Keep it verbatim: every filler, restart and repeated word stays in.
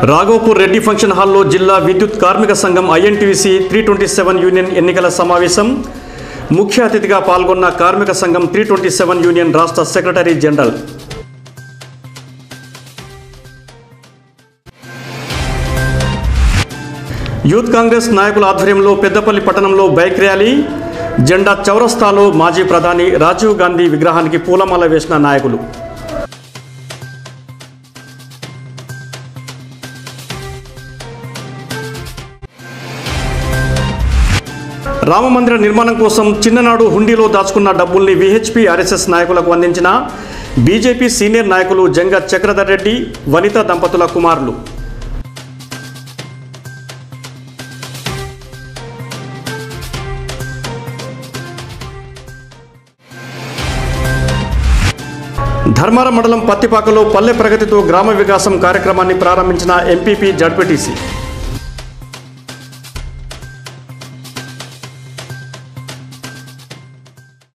Raghopur Reddy function హాల్లో జిల్లా విద్యుత్ కార్మిక సంఘం INTUC three twenty seven union ఎన్నికల సమావేశం. ముఖ్య అతిథిగా పాల్గొన్న కార్మిక సంఘం త్రీ ట్వంటీ సెవెన్ యూనియన్ రాష్ట్ర సెక్రటరీ జనరల్. యూత్ కాంగ్రెస్ నాయకుల ఆధ్వర్యంలో పెద్దపల్లి పట్టణంలో బైక్ ర్యాలీ. జెండా చౌరస్తాలో మాజీ ప్రధాని రాజీవ్ గాంధీ విగ్రహానికి పూలమాల వేసిన నాయకులు. రామమందిర నిర్మాణం కోసం చిన్ననాడు హుండీలో దాచుకున్న డబ్బుల్ని విహెచ్పి ఆర్ఎస్ఎస్ నాయకులకు అందించిన బీజేపీ సీనియర్ నాయకులు జంగ చక్రధర్ రెడ్డి, వనిత దంపతుల కుమారులు. ధర్మారం మండలం పత్తిపాకలో పల్లె ప్రగతితో గ్రామ వికాసం కార్యక్రమాన్ని ప్రారంభించిన ఎంపీపీ జడ్పీటీసీ.